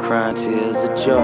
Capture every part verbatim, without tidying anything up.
crying tears of joy.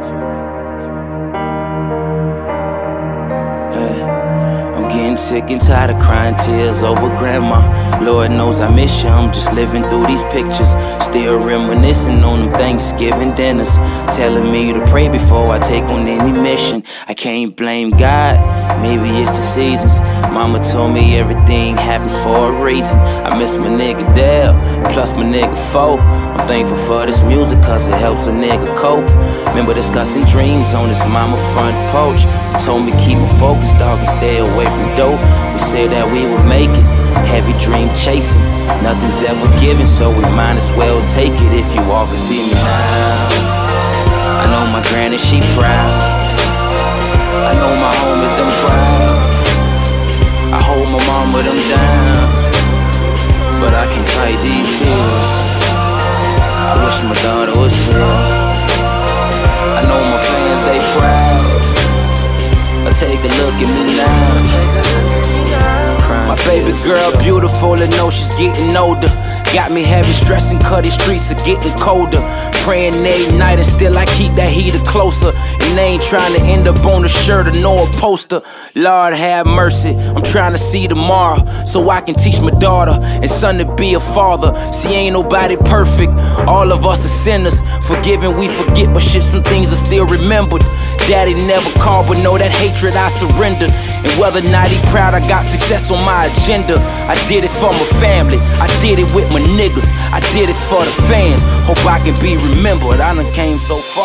I'm getting sick and tired of crying tears over grandma. Lord knows I miss you, I'm just living through these pictures. Still reminiscing on them Thanksgiving dinners, telling me to pray before I take on any mission. I can't blame God, maybe it's the seasons. Mama told me everything happens for a reason. I miss my nigga Dale, and plus my nigga Fo. I'm thankful for this music cause it helps a nigga cope. Remember discussing dreams on this mama front porch. Told me keep my focus, dog, and stay away from dope. We said that we would make it, heavy dream chasing. Nothing's ever given, so we might as well take it. If you all can see me now, I know my granny, she proud. I know my homies, them proud. I hold my mama, them down, but I can't fight these tears. I wish my daughter was here. I know my fans, they proud. But take a look at me now. My baby girl beautiful and know she's getting older. Got me heavy stressing cause these streets are getting colder. Praying every night and still I keep that heater closer. And they ain't trying to end up on a shirt or no a poster. Lord have mercy, I'm trying to see tomorrow so I can teach my daughter and son to be a father. See, ain't nobody perfect, all of us are sinners. Forgiven we forget, but shit, some things are still remembered. Daddy never called, but know that hatred I surrendered. And whether or not he proud, I got success on my agenda. I did it for my family, I did it with my niggas, I did it for the fans. Hope I can be remembered, I done came so far.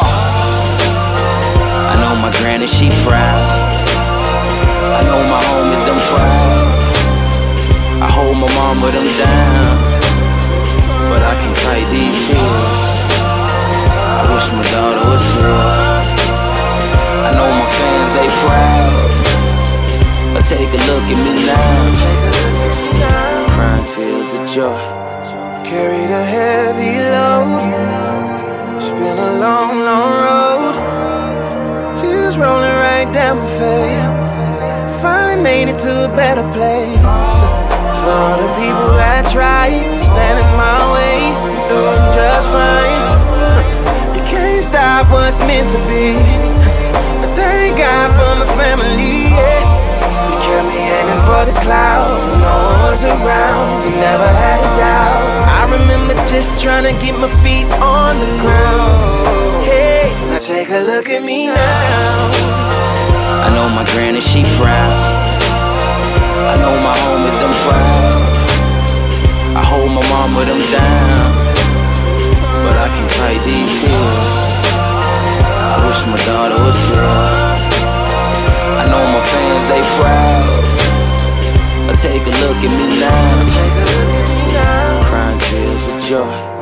I know my granny, she proud. I know my homies, them proud. I hold my mama, them down, but I can't fight these tears. I wish my daughter was here. I know my fans, they proud. But take a look at me now, crying tears of joy. Carried a heavy load, it's been a long, long road. Tears rolling right down my face. Finally made it to a better place. For all the people that tried to stand in my way, doing just fine. You can't stop what's meant to be. I thank God for my family, yeah. You kept me aiming for the clouds when no one was around. You never had a doubt. I remember just trying to get my feet on the ground. Hey, now take a look at me now. I know my granny, she proud. I know my homies, them proud. I hold my mama, them down, but I can't fight these tears. I wish my daughter was here. I know my fans, they proud. But take a look at me now, crying tears of joy.